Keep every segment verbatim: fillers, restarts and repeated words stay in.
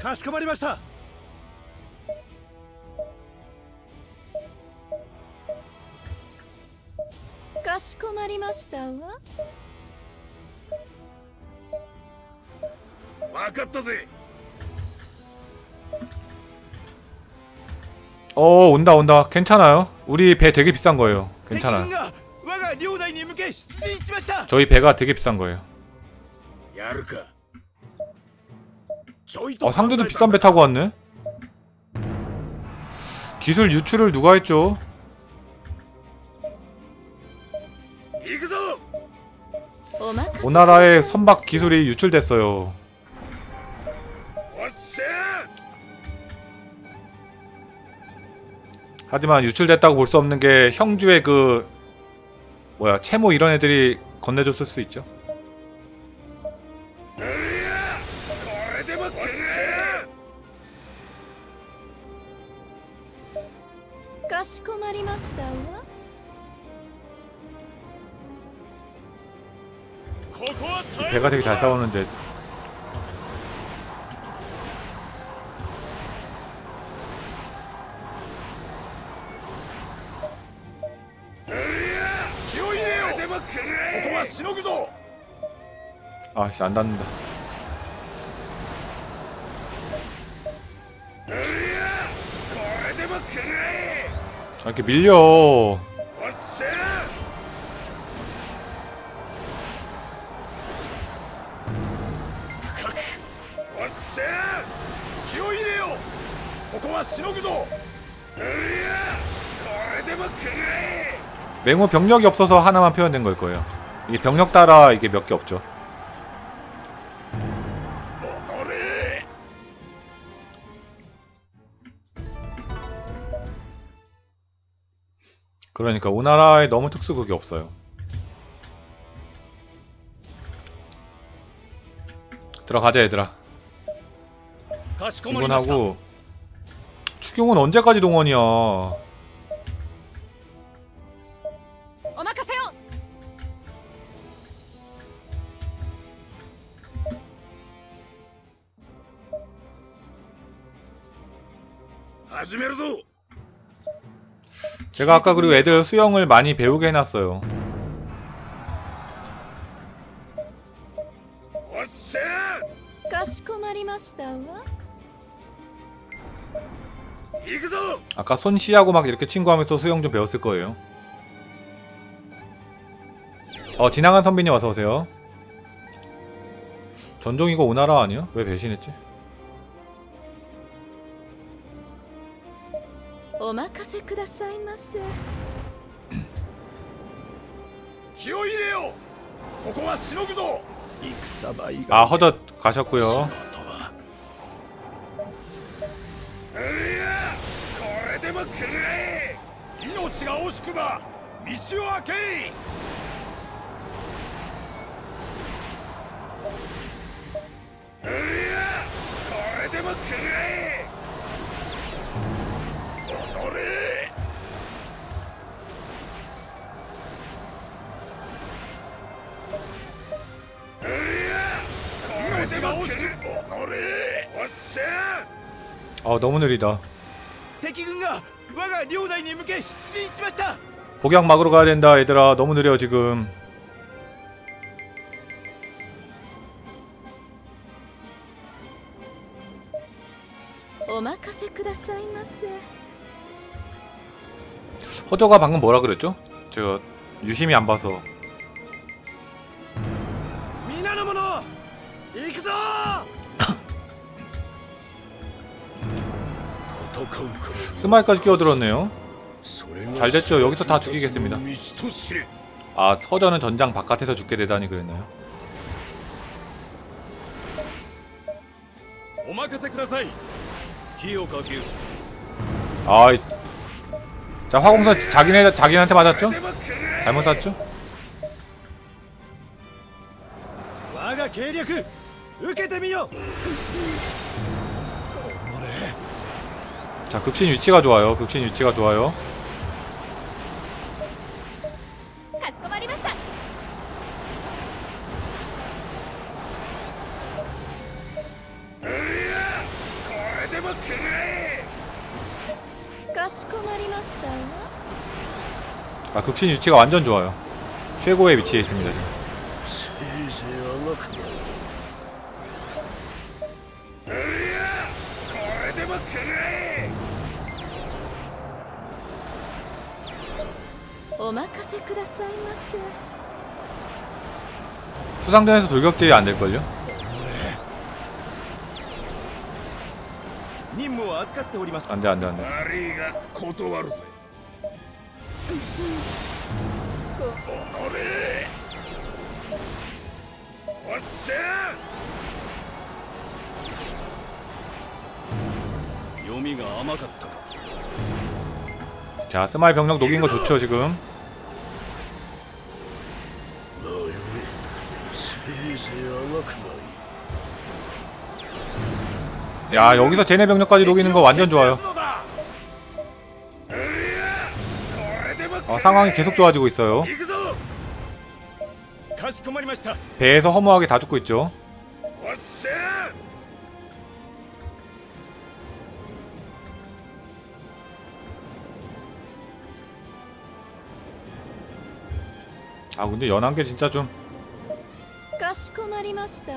かしこまりました。 かしこまりましたわ。 わかったぜ。 어 온다 온다. 괜찮아요. 우리 배 되게 비싼 거예요. 괜찮아요. 저희 배가 되게 비싼 거예요. 어 상대도 비싼 배 타고 왔네. 기술 유출을 누가 했죠? 오나라의 선박 기술이 유출됐어요. 하지만 유출됐다고 볼 수 없는 게 형주의 그 뭐야 채모 이런 애들이 건네줬을 수 있죠. 배가 되게 잘 싸우는데. 아씨 안 닿는다. 아 이렇게 밀려. 맹호 병력이 없어서 하나만 표현된 걸 거예요. 이게 병력 따라 이게 몇 개 없죠. 그러니까 오나라에 너무 특수극이 없어요. 들어가자 얘들아. 진군하고. 추경은 언제까지 동원이야. 제가 아까 그리고 애들 수영을 많이 배우게 해놨어요. 아까 손씨하고 막 이렇게 친구하면서 수영 좀 배웠을 거예요. 어 지나간 선비님 어서오세요. 전종 이거 오나라 아니야? 왜 배신했지? 아 허젓 가셨고요. 어 너무 느리다. 복약 막으러 가야 된다 얘들아. 너무 느려 지금. 허저가 방금 뭐라 그랬죠? 제가 유심히 안 봐서. 스마일까지 끼어들었네요. 잘됐죠. 여기서 다 죽이겠습니다. 아 허저는 전장 바깥에서 죽게 되다니 그랬나요? 아이 자 화공선 자기네 자기한테 맞았죠? 잘못 쐈죠? 자 극신 위치가 좋아요. 극신 위치가 좋아요. こまりましたわ。 아, 극신 위치가 완전 좋아요. 최고의 위치에 있습니다 지금. お任せくださいませ。 수상전에서 돌격제이 안 될걸요? 任務を預かっております。 안돼 안돼 안돼. 悪いが断るぜ。おのれ。おっしゃ。読みが甘かったか。 자, 스마일 병력 녹인 거 좋죠 지금. 야, 여기서 쟤네 병력까지 녹이는 거 완전 좋아요. 어, 상황이 계속 좋아지고 있어요. 배에서 허무하게 다 죽고 있죠. 아, 근데 연한 게 진짜 좀. かしこまりましたわ。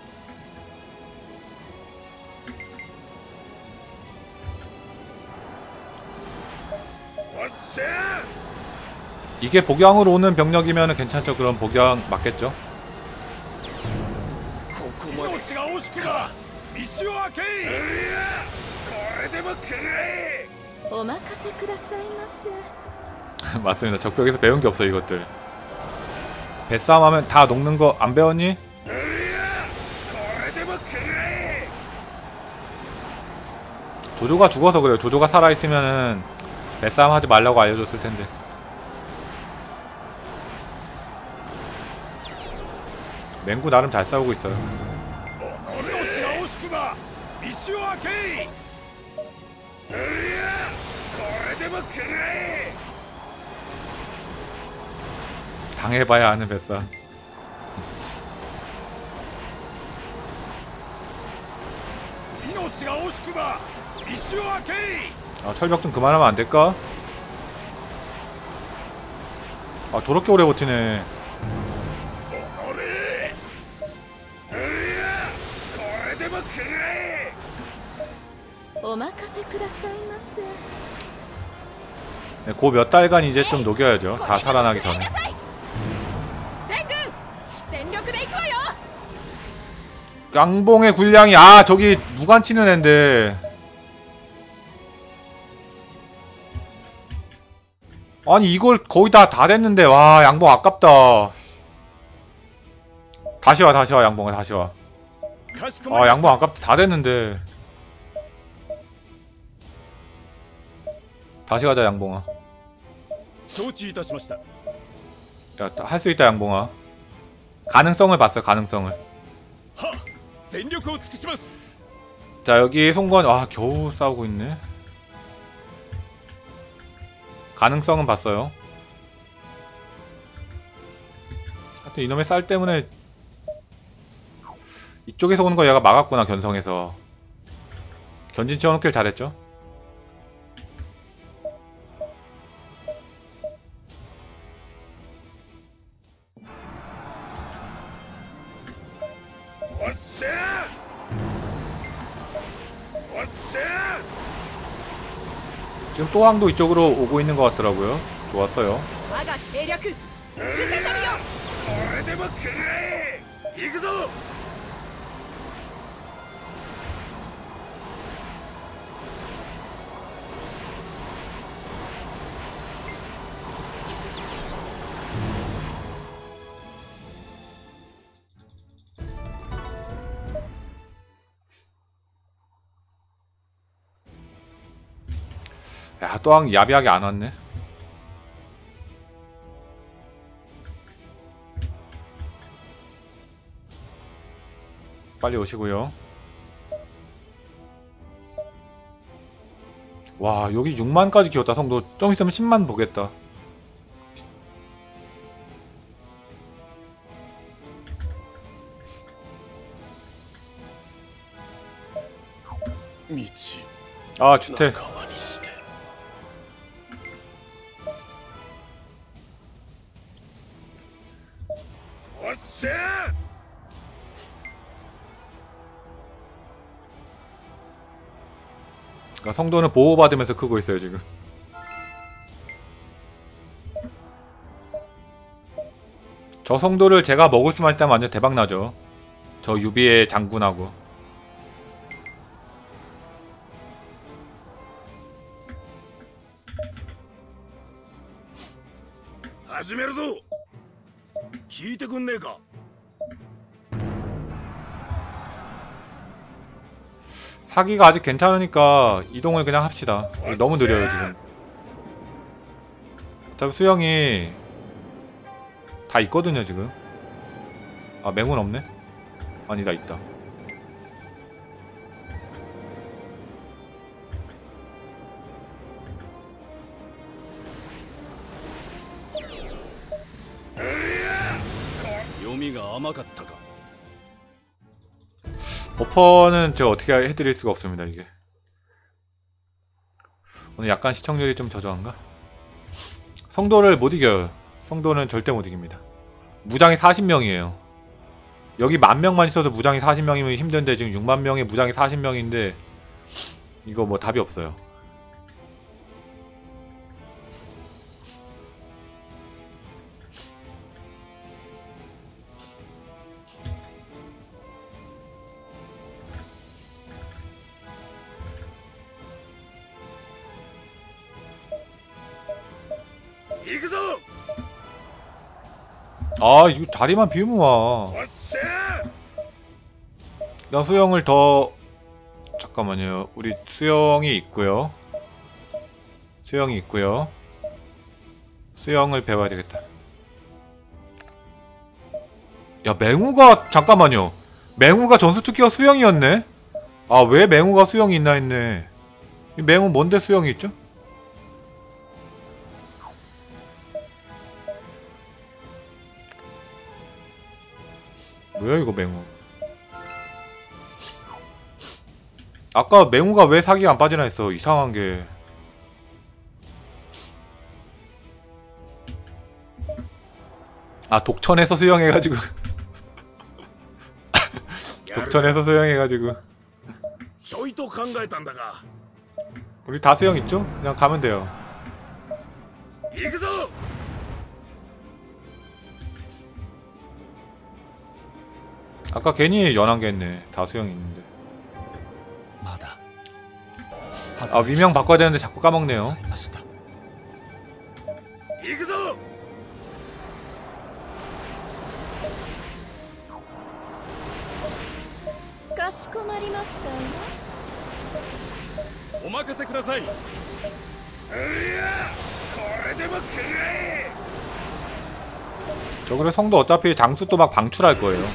이게 복양으로 오는 병력이면 괜찮죠. 그럼 복양 맞겠죠. お任せくださいませ。 맞습니다. 적벽에서 배운 게 없어 이것들. 배싸움 하면 다 녹는 거 안 배웠니? 조조가 죽어서 그래요. 조조가 살아있으면은 배싸움 하지 말라고 알려줬을 텐데. 맹구 나름 잘 싸우고 있어요. 당해봐야 아는 뱃싸움. 아, 철벽 좀 그만하면 안 될까? 아, 더럽게 오래 버티네. 네, 그 몇 달간 이제 좀 녹여야죠. 다 살아나기 전에. 양봉의 군량이, 아, 저기 무관 치는 앤데. 아니 이걸 거의 다 다 됐는데. 와, 양봉 아깝다. 다시 와 다시 와 양봉아 다시 와. 아, 양봉 아깝다. 다 됐는데. 다시 가자 양봉아. 야, 할 수 있다 양봉아. 가능성을 봤어. 가능성을. 자, 여기 송건. 아, 겨우 싸우고 있네. 가능성은 봤어요. 하여튼 이놈의 쌀 때문에 이쪽에서 오는 거 얘가 막았구나. 견성에서 견진 채워놓길 잘했죠. 지금 또항도 이쪽으로 오고 있는 것 같더라고요. 좋았어요. 야, 또한 야비하게 안 왔네. 빨리 오시고요. 와, 여기 육만까지 키웠다. 성도 좀 있으면 십만 보겠다. 아, 주택. 어쎄! 그러니까 성도는 보호받으면서 크고 있어요 지금. 저 성도를 제가 먹을 수만 있다면 완전 대박나죠. 저 유비의 장군하고. 하지메르도! 聞いてくんねえか? 사기가 아직 괜찮으니까 이동을 그냥 합시다. 너무 느려요 지금. 어차피 수영이 다 있거든요 지금. 아 맹훈 없네? 아니다 있다. 요미가 아마갔다가. 버퍼는 저 어떻게 해드릴 수가 없습니다 이게. 오늘 약간 시청률이 좀 저조한가? 성도를 못 이겨요. 성도는 절대 못 이깁니다. 무장이 사십 명이에요. 여기 만 명만 있어도 무장이 사십 명이면 힘든데 지금 육만 명에 무장이 사십 명인데 이거 뭐 답이 없어요. 아 이거 자리만 비우면 와. 나 수영을 더 잠깐만요. 우리 수영이 있고요. 수영이 있고요. 수영을 배워야 되겠다. 야 맹우가 잠깐만요. 맹우가 전수특기가 수영이었네. 아 왜 맹우가 수영이 있나 했네. 이 맹우 뭔데 수영이 있죠? 뭐야 이거 맹우. 아까 맹우가 왜 사기가 안 빠지나 했어. 이상한게. 아 독천에서 수영해가지고 독천에서 수영해가지고 우리 다 수영 있죠? 그냥 가면 돼요. 아까 괜히 연한 게 했네. 다 수영이 있는데. 아 위명 바꿔야 되는데 자꾸 까먹네요. 저 그래 성도 어차피 장수 또 막 방출할 거예요.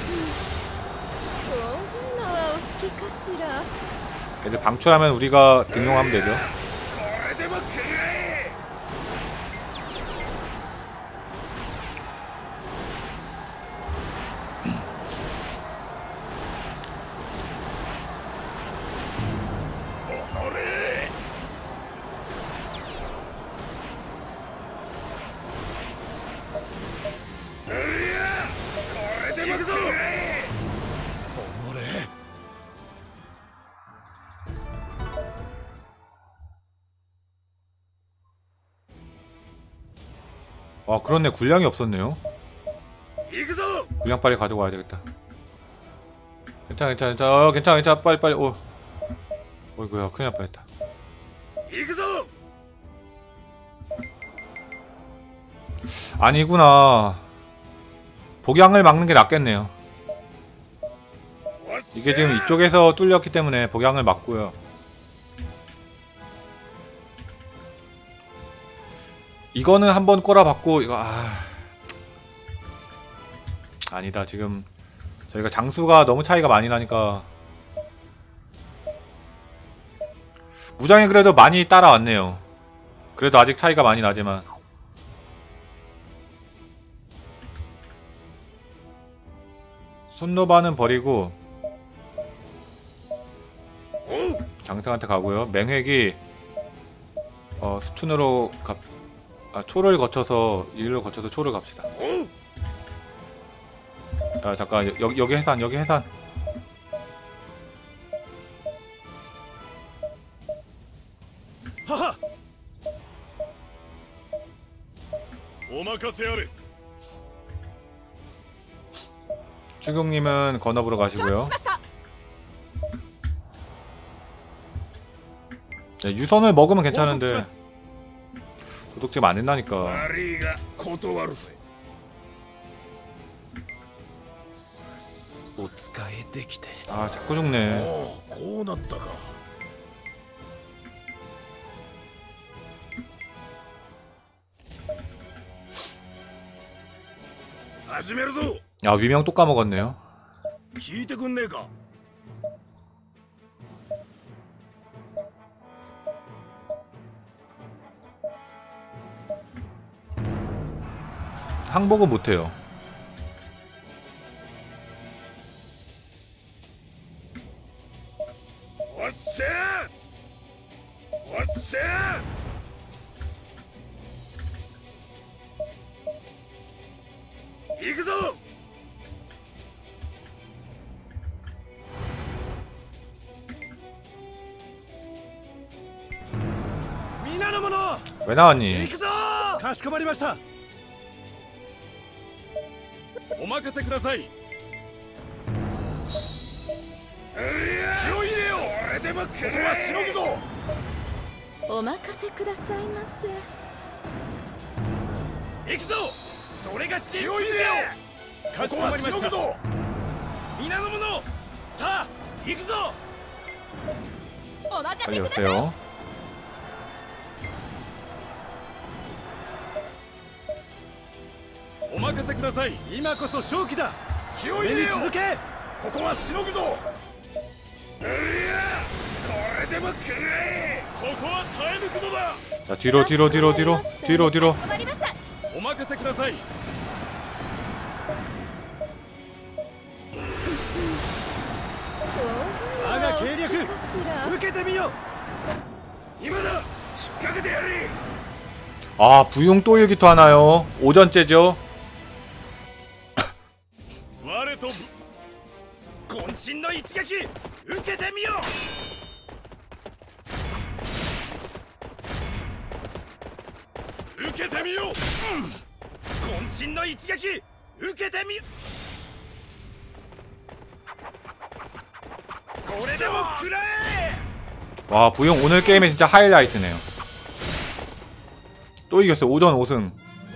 애들 방출하면 우리가 등용하면 되죠. 아 그렇네. 군량이 없었네요. 군량 빨리 가져와야 되겠다. 괜찮아 괜찮아 괜찮아 어, 괜찮아 괜찮아 빨리 빨리. 어 어이구야 큰일 날 뻔했다. 아니구나. 복양을 막는 게 낫겠네요. 이게 지금 이쪽에서 뚫렸기 때문에 복양을 막고요. 이거는 한번 꼬라박고 이거 아 아니다. 지금 저희가 장수가 너무 차이가 많이 나니까 무장이 그래도 많이 따라왔네요. 그래도 아직 차이가 많이 나지만 손노바는 버리고 장승한테 가고요. 맹획이 어, 수춘으로 가, 아, 초를 거쳐서 일로 거쳐서 초를 갑시다. 자 잠깐 여기 여기 해산 여기 해산. ははお任せあれ 추경님은 건업으로 承知 가시고요. しました。 네, 유선을 먹으면 報告し 괜찮은데 ます 도둑 지금 안 된다니까. 悪いが断るぜお使いできて 아 자꾸 죽네. おおこうなったか始めるぞ 아 위명 또 까먹었네요. 聞いてくんねえか 항복은 못해요. おっしゃおっしゃ行くぞ皆の者 왜 나왔니? 行くぞかしこまりましたお任せください気を入れよこれでもここはしのぐぞお任せくださいませ。 行くぞそれが気を入れよかしこまりました皆の者さあ行くぞお任せ 빨리 ください。 오세요. お任せください今こそ勝機だ気を入れよ続けここはしのぐぞうりゃこれでも食らえここは耐え抜くのだ 자 뒤로 뒤로 뒤로 뒤로 뒤로 뒤로. かしこまりました。 お任せください我が計略かしら。 受けてみよ今だ引っ掛けてやれ 아 부용 또 일기토 하나요. 오전째죠. 我と渾身の一撃受けてみよ受けてみよ、うん、渾身の一撃受けてみよこれでも食らえ 와 부용 오늘 게임의 진짜 하이라이트네요. 또 이겼어요. 오전 오 승.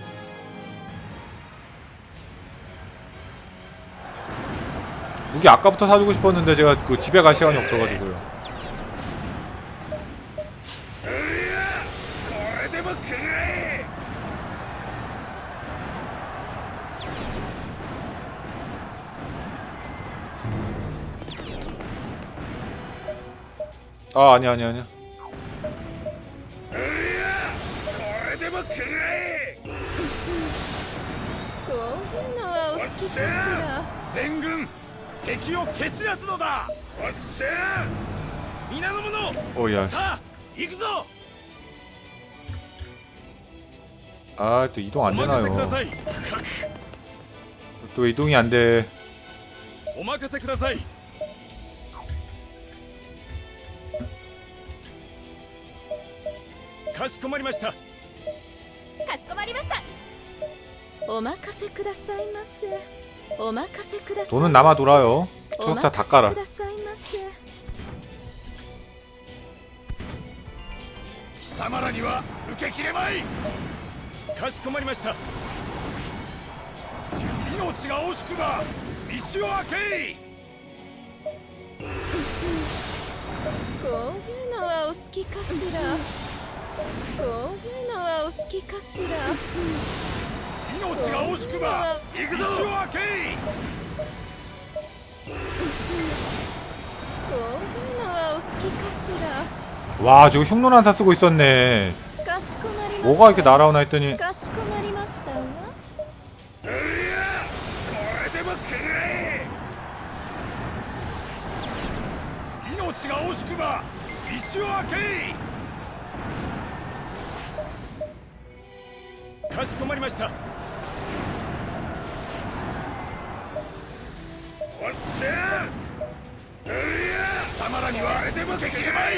무기 아까부터 사주고 싶었는데 제가 그 집에 갈 시간이 없어가지고요. これでも食らえ 아 아니야 아니야 아니야. これでも食らえこういうのはお好きかしら。 全軍敵を蹴散らすのだおっしゃ皆の者 오야. さあ行くぞ 아 또 이동 お 안 任せくだ 되나요? さい 또 이동이 안 돼. お任せくださいかしこまりましたかしこまりました。お任せくださいませ。お任せください。 돈은 남아 돌아요. お 추적자 任 다 せ 깔아. くださいませ。 貴様らには受けきれまいかしこまりました命が惜しくば道を開けいこういうのはお好きかしら。こういうのはお好きかしら。 命が惜しくば行くぞ道を開けいこういうのはお好きかし 와 지금 흉노란사 쓰고 있었네. ら。かしこまりました。 뭐가 이렇게 날아오나 했더니 かしこまりましたわ。 うりゃこれでも食らえ命が惜しくば道を開けいかしこまりましたおっしゃうや貴様らにはあれでもできればいい。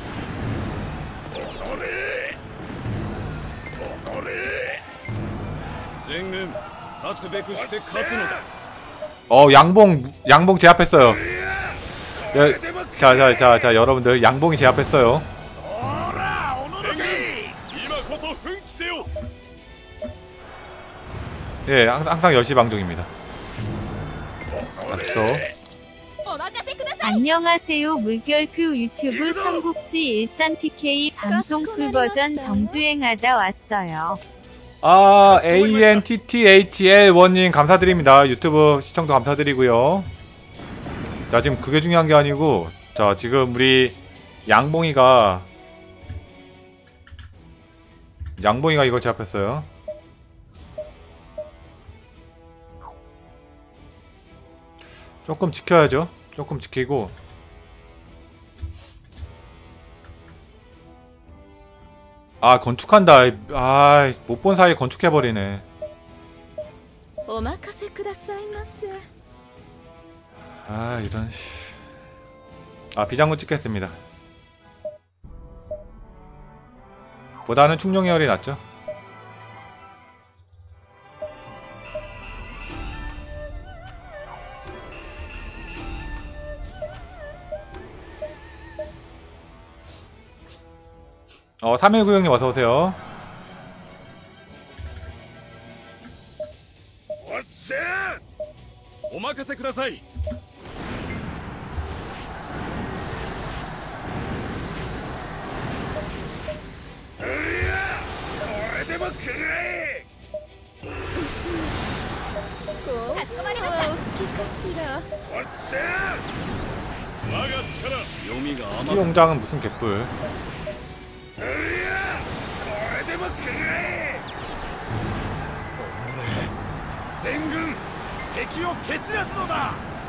踊れ踊れ。全軍勝つべくして勝つのだ。 어 양봉 양봉 제압했어요. 야, 자, 자, 자, 자, 여러분들 양봉이 제압했어요. 예, 항상 열 시 방송입니다. 맞죠? 안녕하세요. 물결표 유튜브 삼국지 일산 피케이 방송 풀버전 정주행하다 왔어요. 아, 에이엔티티에이치엘원님 감사드립니다. 유튜브 시청도 감사드리고요. 자, 지금 그게 중요한 게 아니고, 자, 지금 우리 양봉이가 양봉이가 이걸 제압했어요. 조금 지켜야죠. 조금 지키고. 아, 건축한다. 아, 못 본 사이에 건축해버리네. 아, 이런 씨. 아, 비장군 찍겠습니다. 보다는 충룡계열이 낫죠. 어, 삼일구육님 어서오세요. 오마카세 쿠다사이. 수용장은 무슨 개뿔. 전군敵を蹴散らすのだ。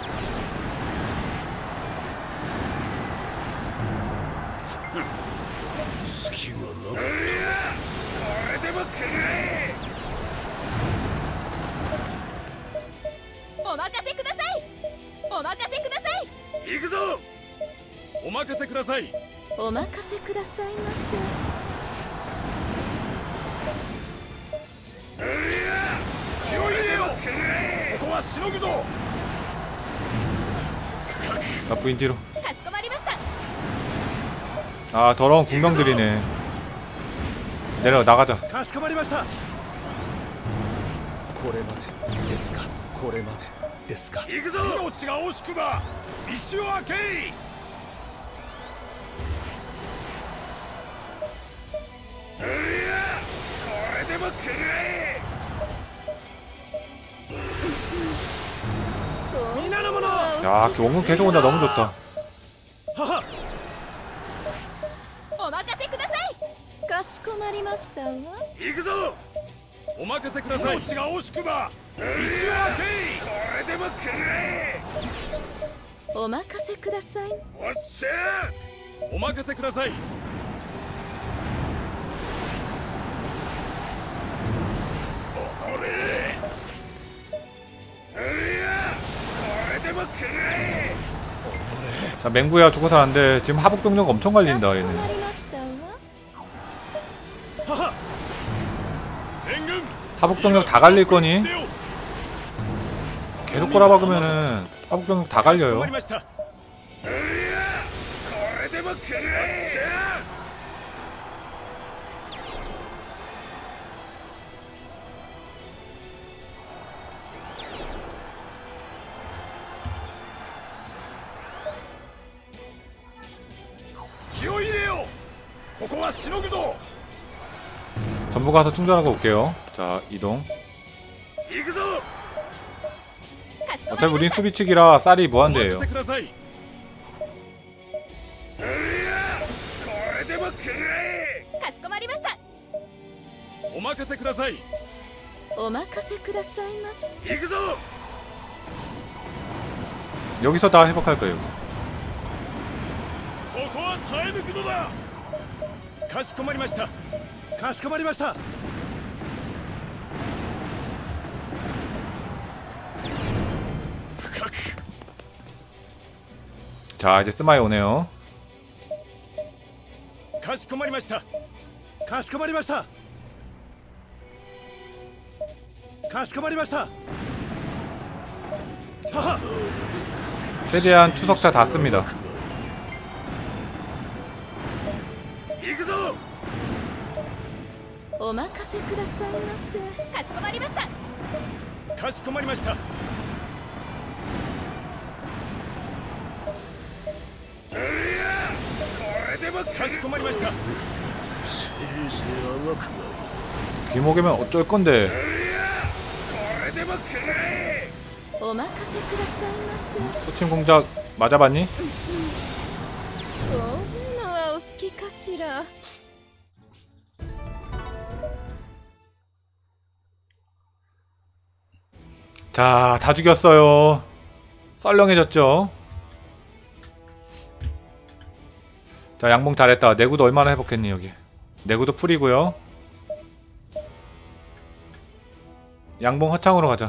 好きはな。これでもくらえ。お任せください。お任せください。行くぞ。お任せください。 お任せくださいませ。 아, 부인 뒤로. 아, 더러운 군병들이네. 내려 나가자. 야, 원군 계속 온다. 너무 좋다. 자, 맹구야 죽어서 안 돼. 지금 하복병력 엄청 갈린다 얘는. 하복병력 다 갈릴 거니? 계속 꼬라박으면은 하복병력 다 갈려요. 전부 가서 충전하고 올게요. 자, 이동. 어차피 우린 수비측이라 쌀이 무한대예요. 여기서 다 회복할 거예요. 여기서. かしこまりました。かしこまりました。深く 자 이제 스마이 오네요. かしこまりましたかしこまりましたかしこまりました 하하 최대한 추적자 다 씁니다. 行くぞお任せくださいませ。かしこまりました。 かしこまりました。かしこまりました。 귀목이면 어쩔 건데. お任せくださいませ。 소침 공작 맞아봤니? こういうのはお好きかしら。 자, 다 죽였어요. 썰렁해졌죠? 자, 양봉 잘했다. 내구도 얼마나 회복했니, 여기. 내구도 풀이고요. 양봉 허창으로 가자.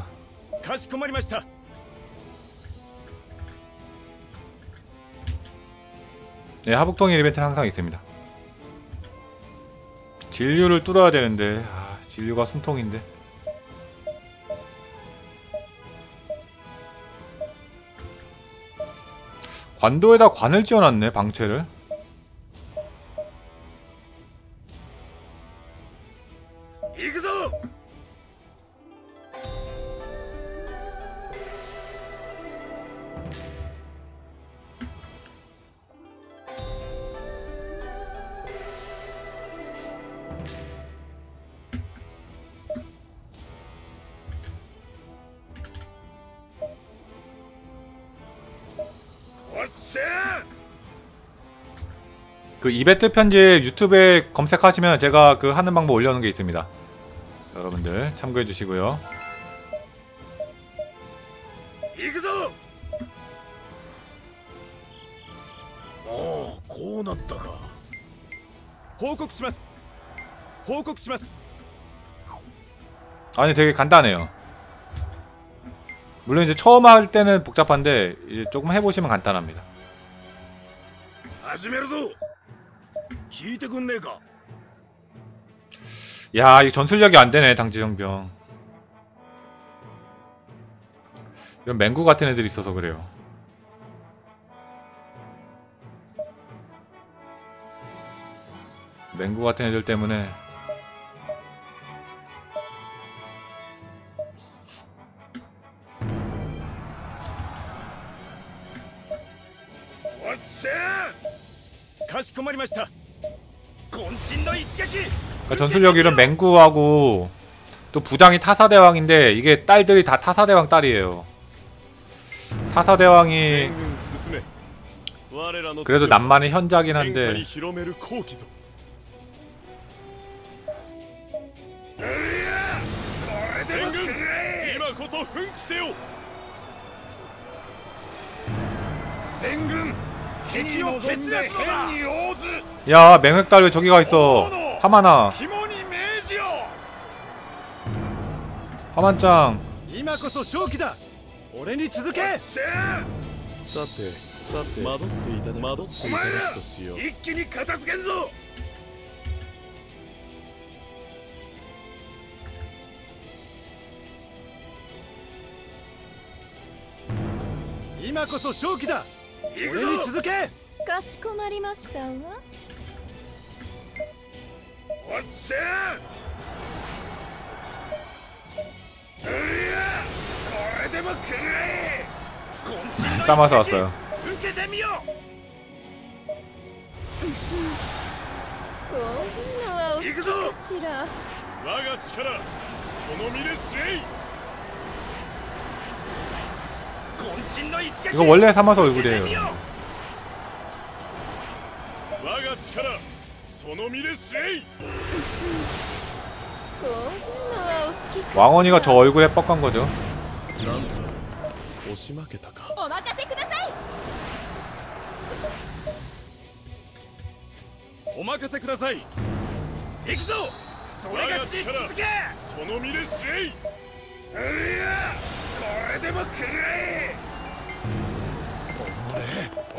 네, 하북통일 이벤트는 항상 있습니다. 진류를 뚫어야 되는데, 아, 진류가 숨통인데. 관도에다 관을 지어놨네, 방채를. 그 이베트 편집 유튜브에 검색하시면 제가 그 하는 방법 올려놓은 게 있습니다. 여러분들 참고해 주시고요. 어, 고났다가.報告します.報告します. 아니 되게 간단해요. 물론 이제 처음 할 때는 복잡한데 이제 조금 해보시면 간단합니다. 始めるぞ. 聞いてくんねえか? 야, 이 전술력이 안 되네, 당지정병. 이런 맹구 같은 애들이 있어서 그래요. 맹구 같은 애들 때문에. 그러니까 전술력이 이런 맹구하고 또 부장이 타사대왕인데 이게 딸들이 다 타사대왕 딸이에요. 타사대왕이 그래도 남만의 현자긴 한데 야, 맹획달 왜 저기 가 있어? 하마나. 하만짱. かしこまりましたわ。おっしゃー。これでもくれ。 싸마서 왔어요. 受けてみよう。こういうのはお好きかしら。我が力、その身で知れい。 이거 원래 사마서 얼굴이에요. 왕원이가 저 얼굴에 뻑간 거죠.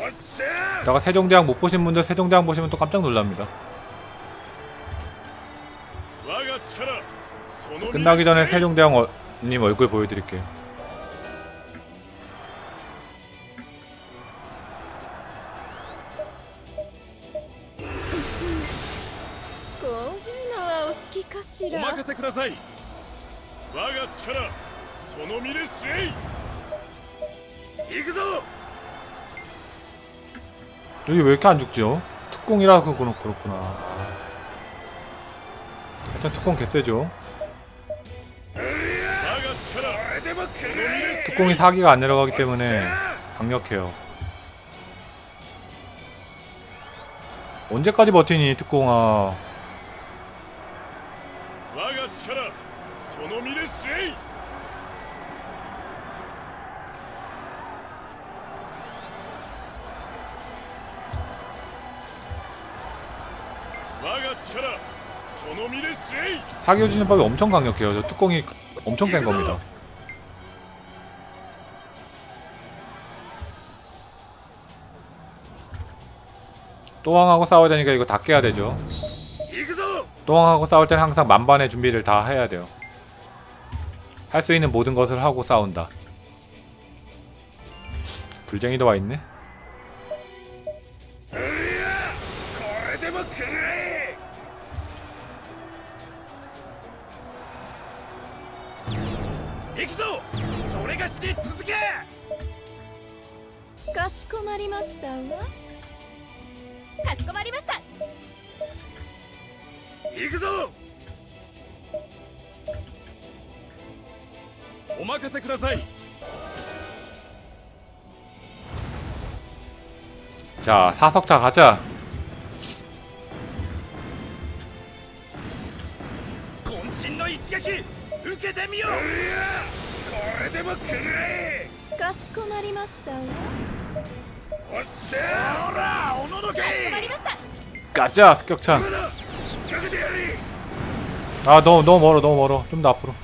다가 세종대왕 못 보신 분들 세종대왕 보시면 또 깜짝 놀랍니다. 끝나기 전에 세종대왕님 얼굴 보여드릴게요. 여기 왜 이렇게 안 죽지요? 특공이라서 그렇구나. 일단 특공 개쎄죠. 특공이 사기가 안 내려가기 때문에 강력해요. 언제까지 버티니 특공아. 사기해주는 법이 엄청 강력해요. 저 특공이 엄청 센 겁니다. 또왕하고 싸워야 되니까 이거 다 깨야 되죠. 또왕하고 싸울 때는 항상 만반의 준비를 다 해야 돼요. 할 수 있는 모든 것을 하고 싸운다. 불쟁이도 와있네. 자, 사석차 가자. 가자, 습격차. 아, 너무 너무 멀어, 너무 멀어. 좀 더 앞으로.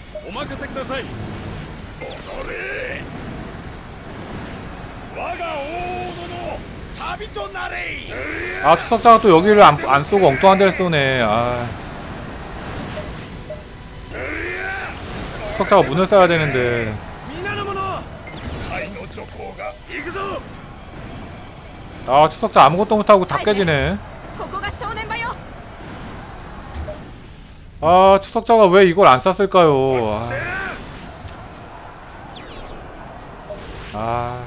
아, 추석자가 또 여기를 안, 안 쏘고 엉뚱한 데를 쏘네. 아. 추석자가 문을 쏴야 되는데. 아, 추석자 아무것도 못하고 다 깨지네. 아, 추석자가 왜 이걸 안 쐈을까요? 아. 아.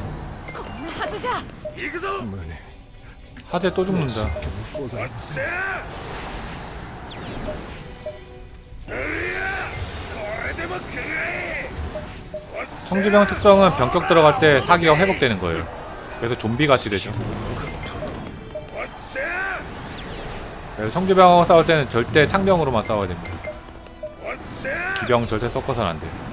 하재 또 죽는다. 청주병 특성은 병격 들어갈 때 사기가 회복되는 거예요. 그래서 좀비같이 되죠. 그래서 청주병하고 싸울 때는 절대 창병으로만 싸워야 됩니다. 기병 절대 섞어서는 안 돼요.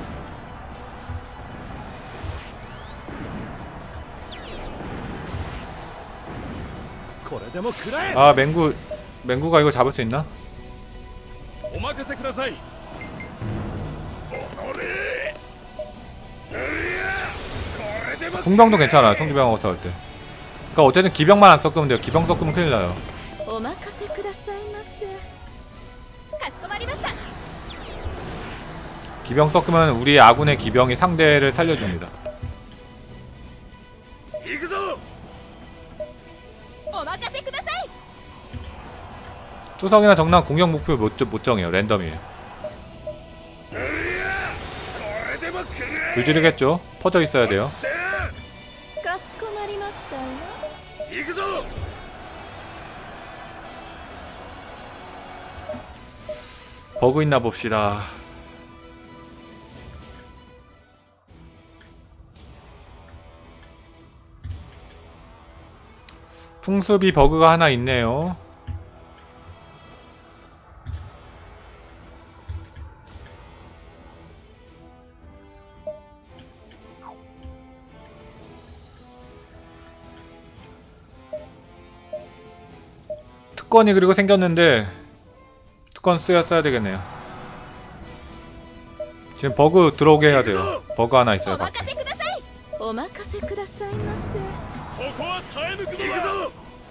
아, 맹구, 맹구가 이거 잡을 수 있나? 궁병도 괜찮아, 청주병하고 싸울 때. 그니까 어쨌든 기병만 안 섞으면 돼요. 기병 섞으면 큰일 나요. 기병 섞으면 우리 아군의 기병이 상대를 살려줍니다. 추석이나 정랑 공격 목표 못, 못 정해요. 랜덤이에요. 불지르겠죠? 퍼져 있어야 돼요. 버그 있나 봅시다. 풍습이 버그가 하나 있네요. 특권이 그리고 생겼는데 특권 써야, 써야 되겠네요. 지금 버그 들어오게 해야 돼요. 버그 하나 있어요 밖에. ここは耐え抜くのだ。行くぞ。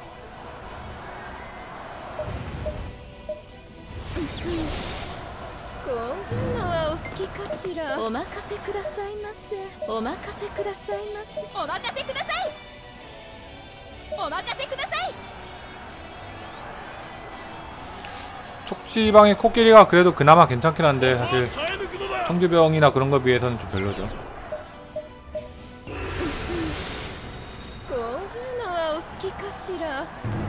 こういうのはお好きかしら。お任せくださいませ。お任せくださいませ。 お任せください。お任せください。 촉지방의 코끼리가 그래도 그나마 괜찮긴 한데 사실 청주병이나 그런 거 비해서는 좀 별로죠. こういうのはお好きかしら。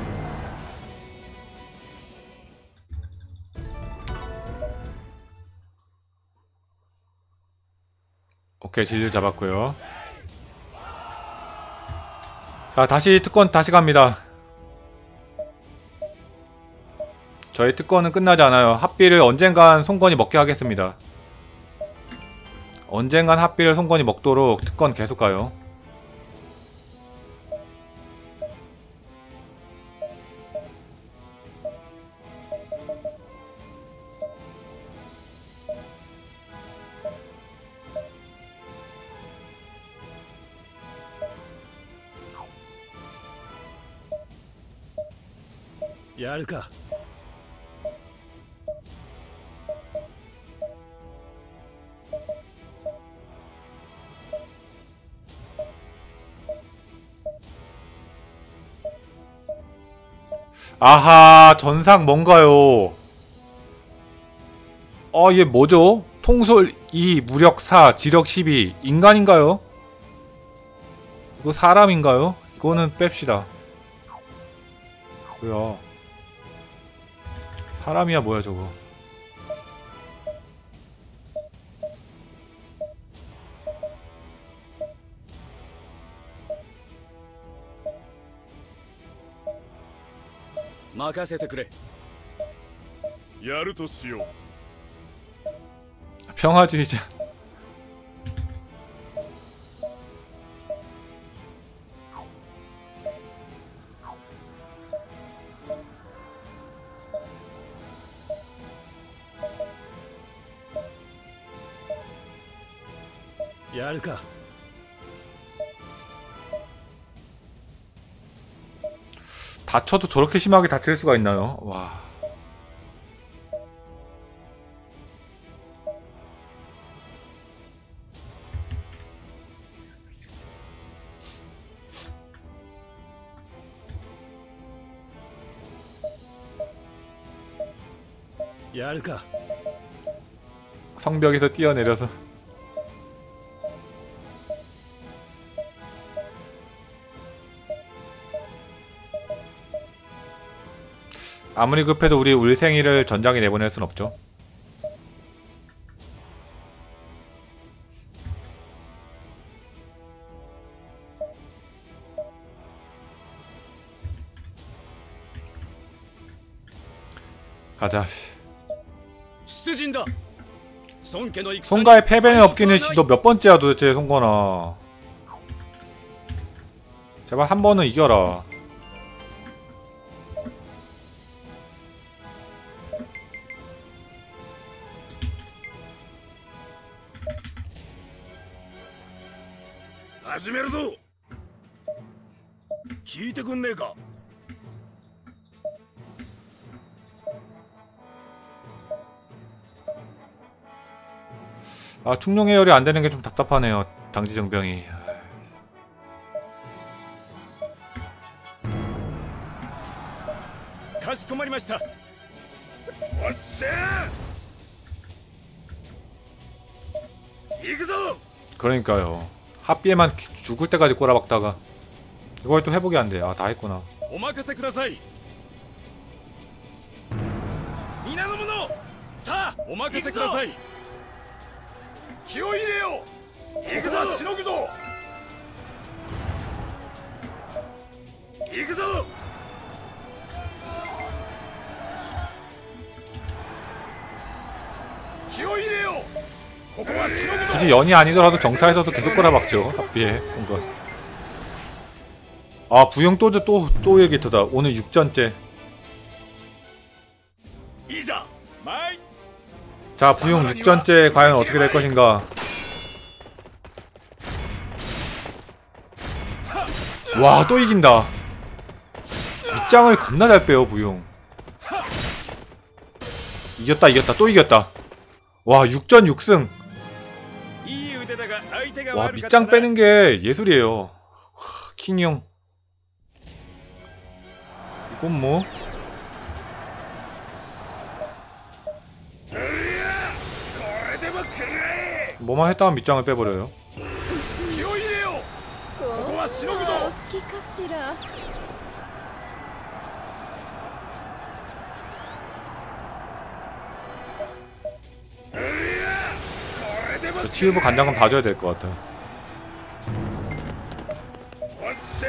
오케이, 진료 잡았고요. 자, 다시 특권 다시 갑니다. 저희 특권은 끝나지 않아요. 합비를 언젠간 송건이 먹게 하겠습니다. 언젠간 합비를 송건이 먹도록 특권 계속 가요. 야를까? 아하, 전상 뭔가요? 어, 얘 뭐죠? 통솔 이, 무력 사, 지력 십이. 인간인가요? 이거 사람인가요? 이거는 뺍시다. 뭐야? 사람이야 뭐야 저거? 맡せてくれ. 야르토시요. 평화주의자. 야를까? 다쳐도 저렇게 심하게 다칠 수가 있나요? 와. 야를까? 성벽에서 뛰어내려서. 아무리 급해도 우리 울생이를 전장에 내보낼 순 없죠. 가자. 송가의 패배는 없기는 씨, 너 몇 번째야 도대체 송건아. 제발 한 번은 이겨라. 하지메르도. 聞いてくんねえか? 아, 충룡 해열이 안 되는 게 좀 답답하네요. 당지정병이. 가시코마리마시타. 어쎄! 이그ぞ! 그러니까요. 합비에만 죽을 때까지 꼬라박다가 이걸 또 회복이 안 돼. 아, 다 했구나. 오마카세 쿠다사이. 미나노무노! 사! 오마카세 쿠다사이. 気を入れよう。行くぞ、しのぐぞ。行くぞ。気を入れよう。ここはしのぐぞ。 굳이 연이 아니더라도 정사에서도 계속 꼬라박죠. 합비에 뭔가. 아, 부영 또또 또, 또 얘기트다. 오늘 육 전째. 자, 부용 육 전째 과연 어떻게 될 것인가? 와, 또 이긴다. 밑장을 겁나 잘 빼요, 부용. 이겼다, 이겼다, 또 이겼다. 와, 육 전 육 승. 와, 밑장 빼는 게 예술이에요. 와, 킹이 형. 이건 뭐? 뭐만 했다면 밑장을 빼버려요. 気を入れよう。ここはしのぐぞ。 お好きかしら。 저 치유부 간장금 다 줘야 될 것 같아. おっしゃ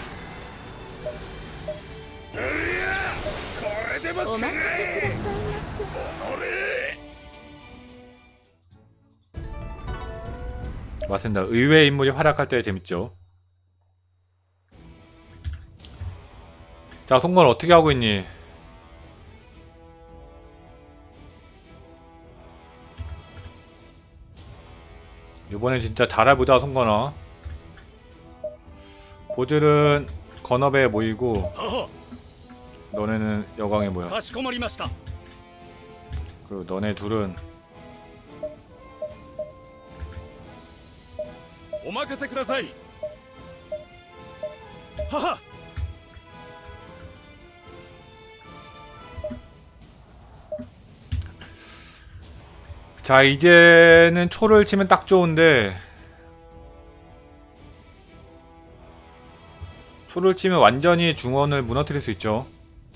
うりゃこれでもおくれ。 任せくださいませ。 맞습니다. 의외의 인물이 활약할 때 재밌죠. 자, 송건 어떻게 하고 있니? 이번엔 진짜 잘해보자, 송건아. 보즐은 건업에 모이고 너네는 여광에 모여. かしこまりました。 그리고 너네 둘은 お任せください。はは。 자, 이제는 초를 치면 딱 좋은데 초를 치면 완전히 중원을 무너뜨릴 수 있죠.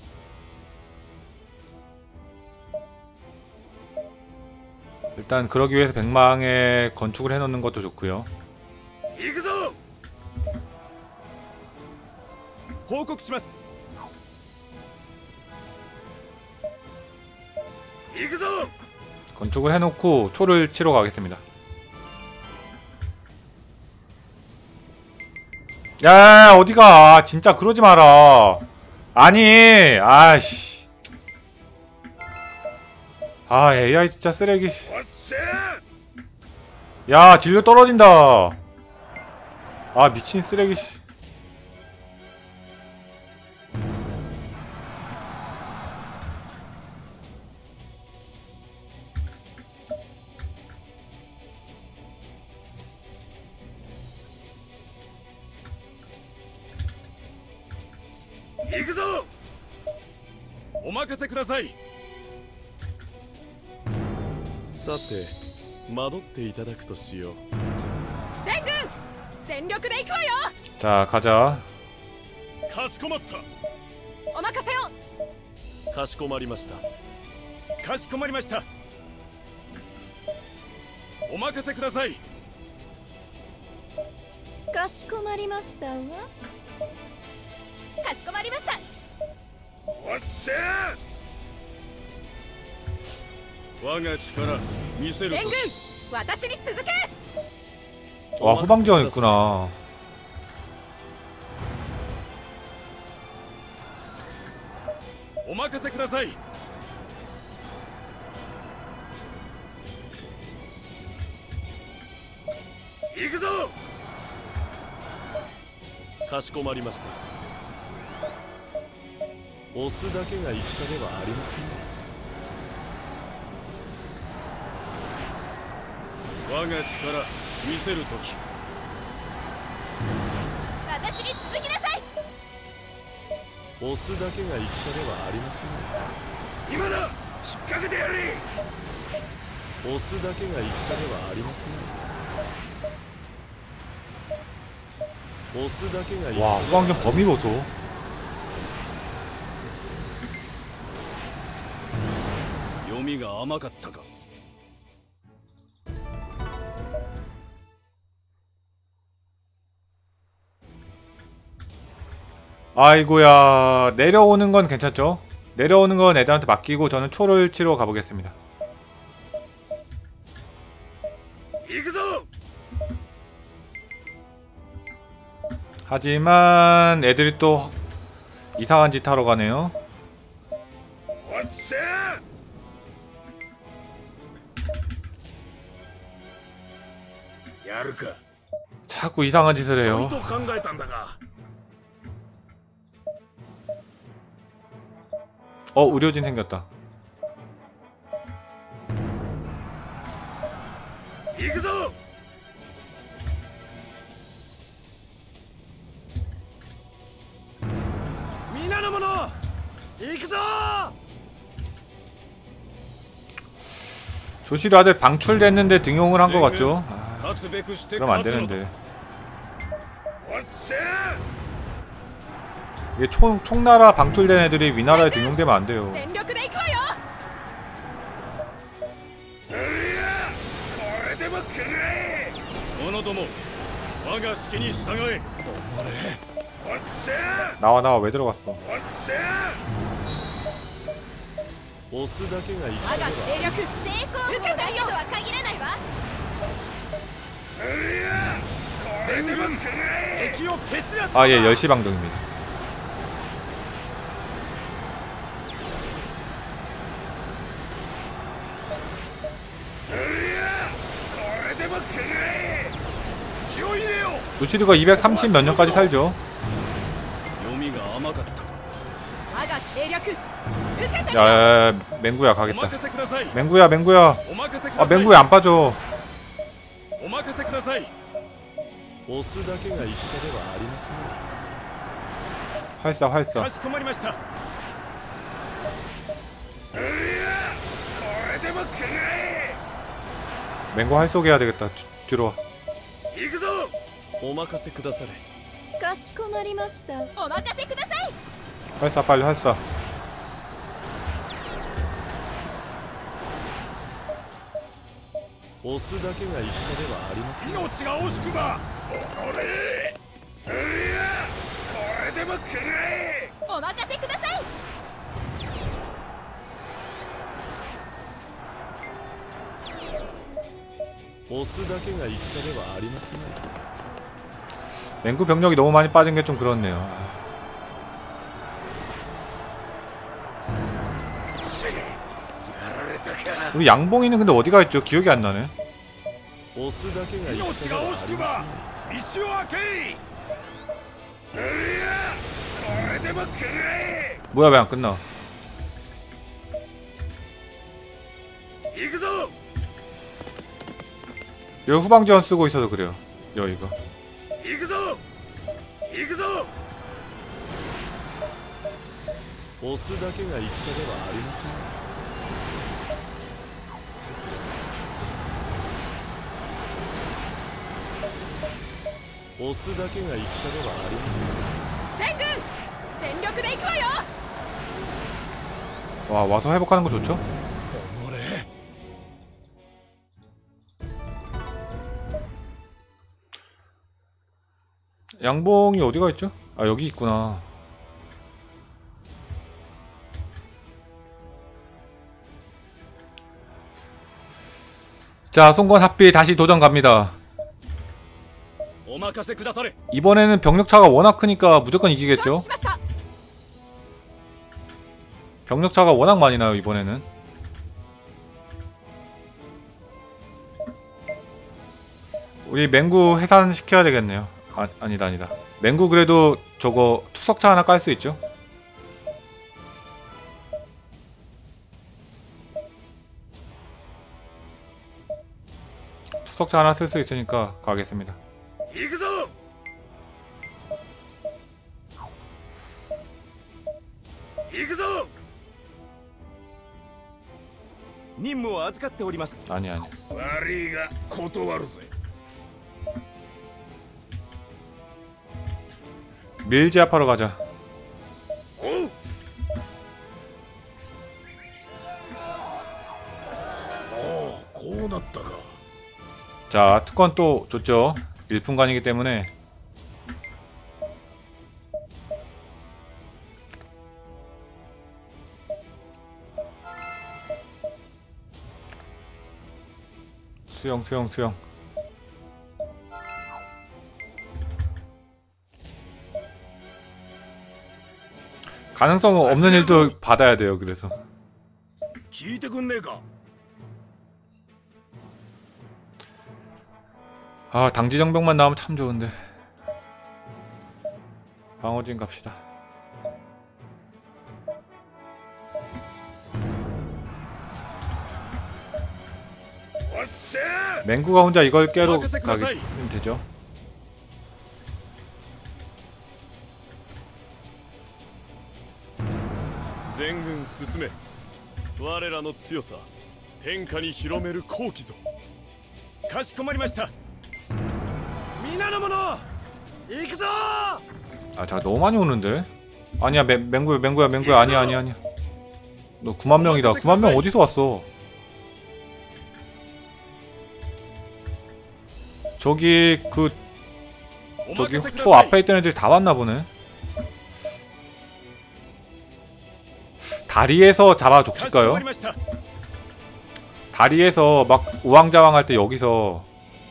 일단 그러기 위해서 백망에 건축을 해놓는 것도 좋고요. 行くぞ。報告します。行くぞ。 건축을 해놓고 초를 치러 가겠습니다. 야, 어디가? 진짜 그러지 마라. 아니, 아씨. 아, 에이아이 진짜 쓰레기. おっしゃ 야, 진료 떨어진다. 아, 미친 쓰레기. う。行くぞ。お任せください。さて、惑っていただくとしよう。 全軍全力で行くわよ。 자, 가자. かしこまった。 お任せを。 かしこまりました。かしこまりました。お任せください。 かしこまりましたわ。かしこまりました。 おっしゃ我が力見せると。 全軍私に続け。 와, 후방지원 있구나. お任せください。行くぞ。かしこまりました。押すだけが戦ではありませんね。我が力見せるとき。 私に続きなさい。 押すだけが戦ではありませんね。今だ。引っ掛けてやれ。押すだけが戦ではありませんね。押すだけが戦では 와, 후방전 범위 보소. 読みが甘かったか。 아이고야, 내려오는 건 괜찮죠? 내려오는 건 애들한테 맡기고 저는 초를 치러 가보겠습니다. 하지만 애들이 또 이상한 짓 하러 가네요. 자꾸 이상한 짓을 해요. 考えたんだが 어 의료진 생겼다. 行くぞ。皆の者行くぞ。 조실이 아들 방출됐는데 등용을 한 것 같죠? 아, 勝つべくして 그럼 안 勝つのだ。 되는데. おっしゃ。 이게 총, 총나라 방출된 애들이 위나라에 등용되면 안 돼요. 全力で行くわよ。 いや、これでもくれ。者ども、我が指揮に従え。おっしゃ。 나와 나와 왜 들어갔어? おっしゃ。押すだけがいい。 我が兵力成功法だけとは限らないわ。 いや、これでもくれ。敵を蹴散らす。 아, 예, 열 시 방정입니다. 조시리가 이백삼십 몇 년까지 살죠. 야, 맹구야 가겠다. 맹구야, 맹구야. 아, 맹구야 안 빠져. 활사, 활사. 맹구 활쏘게 해야 되겠다. 뒤, 뒤로 와. お任せくだされ。 かしこまりました。お任せください。 활사 빨리 활사. 押すだけが戦ではありません。命が惜しくば。おれ。いや、これでもくれ。 お任せください。 押すだけが戦ではありません。 맹구 병력이 너무 많이 빠진 게 좀 그렇네요. 우리 양봉이는 근데 어디가 있죠? 기억이 안 나네. 뭐야 왜 안 끝나? 여기 후방 지원 쓰고 있어서 그래요. 여기가. 行くぞ。行くぞ。押すだけが戦ではありません。押すだけが戦ではありません。 全軍全力で行くわよ。 와, 와서 회복하는 거 좋죠? 양봉이 어디가 있죠? 아, 여기 있구나. 자, 송건 합비 다시 도전 갑니다. 이번에는 병력차가 워낙 크니까 무조건 이기겠죠? 병력차가 워낙 많이 나요, 이번에는. 우리 맹구 해산시켜야 되겠네요. 아, 아니다 아니다. 맹구 그래도 저거 투석차 하나 깔 수 있죠? 투석차 하나 쓸 수 있으니까 가겠습니다. 아니 아니. 밀제압하러 가자. 자, 특권 또 줬죠. 일분간이기 때문에. 수영 수영 수영. 가능성 없는 일도 받아야 돼요. 그래서 아, 당지정병만 나오면 참 좋은데. 방어진 갑시다. 맹구가 혼자 이걸 깨러 가면 되죠. 全軍進め。我らの強さ天下に広める好機ぞ。かしこまりました。皆の者行くぞ。 아, 자, 너무 많이 오는데? 아니야, 맹, 맹구야, 맹구야, 맹구야, 아니야, 아니야, 아니야. 너 구만 명이다. 구만 명 어디서 왔어? 저기 그 저기 초 앞에 있던 애들이 다 왔나 보네. 다리에서 잡아 족칠까요? 다리에서 막 우왕좌왕 할 때 여기서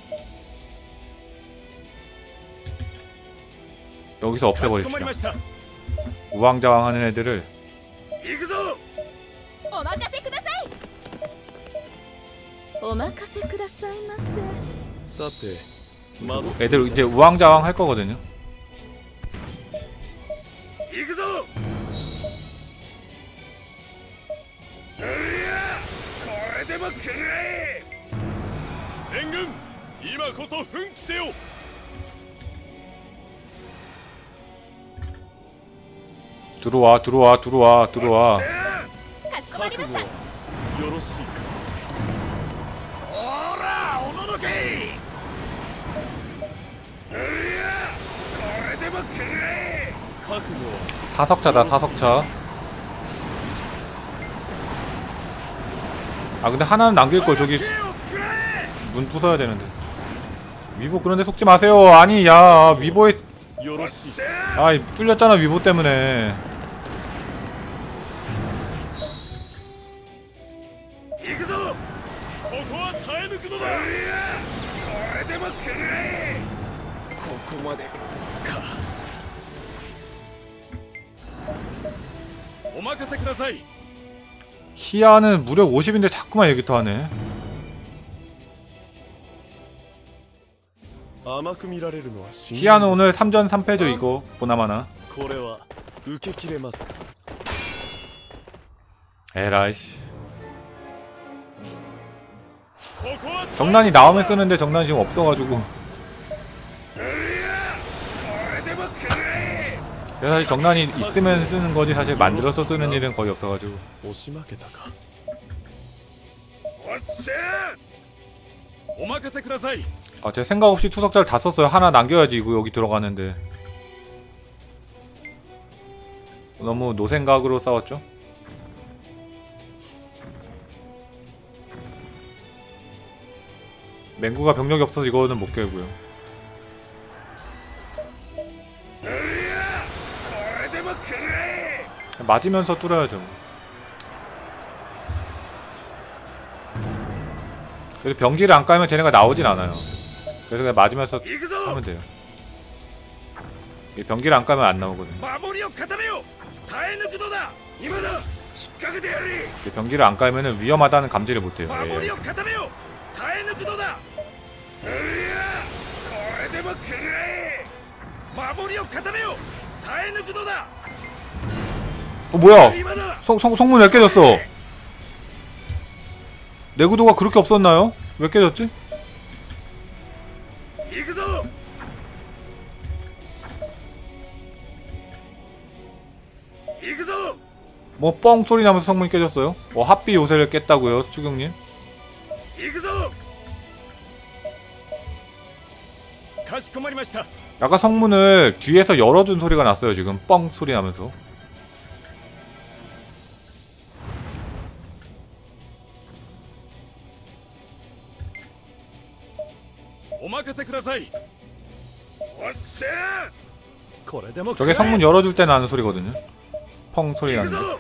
여기서 없애버립시다. 우왕좌왕 하는 애들을. 애들 이제 우왕좌왕 할 거거든요. 들어와 들어와 들어와 들어와. 사석차다 사석차. 아 근데 하나는 남길걸. 저기 문 부숴야 되는데. 위보 그런데 속지 마세요. 아니 야 위보에 아이 뚫렸잖아 위보 때문에. 히아는 무려 오십인데 자꾸만 얘기도 하네. 히아는 오늘 삼전 삼패죠 이거 보나마나. 에라이씨. 정난이 나오면 쓰는데 정난 지금 없어가지고. 사실 정난이 있으면 쓰는 거지 사실 만들어서 쓰는 일은 거의 없어가지고. 아 제가 생각 없이 투석자를 다 썼어요. 하나 남겨야지 이거 여기 들어가는데. 너무 노생각으로 싸웠죠? 맹구가 병력이 없어서 이거는 못 깨고요. 맞으면서 뚫어야죠. 그래서 병기를 안 까면 쟤네가 나오진 않아요. 그래서 그냥 맞으면서 하면 돼요. 병기를 안 까면 안 나오거든요. 병기를 안 까면은 위험하다는 감지를 못해요. 예. 어 뭐야? 성, 성, 성문 왜 깨졌어? 내구도가 그렇게 없었나요? 왜 깨졌지? 뭐 뻥 소리 나면서 성문이 깨졌어요? 뭐 합비 요새를 깼다고요 수추경님? 약간 성문을 뒤에서 열어준 소리가 났어요 지금. 뻥 소리 나면서. 저게 성문 열어줄 때 나는 소리거든요. 펑 소리 나는 거.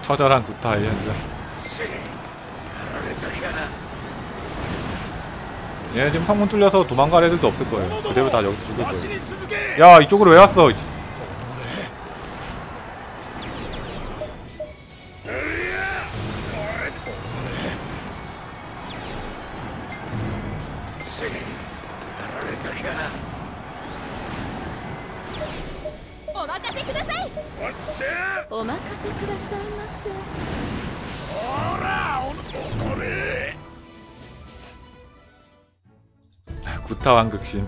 처절한 구타 알리안드. 얘 지금 성문 뚫려서 도망갈 애들도 없을 거예요. 그대로 다 여기서 죽을 거예요. 야, 이쪽으로 왜 왔어? お任せくださいませ。 구타 왕극신.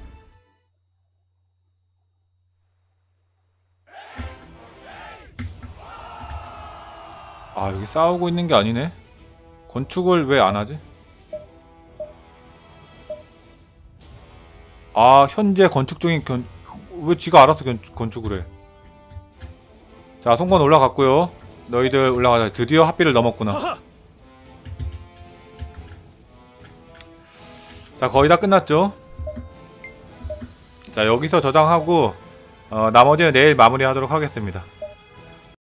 아, 여기 싸우고 있는 게 아니네. 건축을 왜 안 하지? 아, 현재 건축 중인 견... 왜 지가 알아서 견... 건축을 해? 자, 송건 올라갔고요. 너희들 올라가자. 드디어 합비를 넘었구나. 자, 거의 다 끝났죠? 자, 여기서 저장하고 어, 나머지는 내일 마무리하도록 하겠습니다.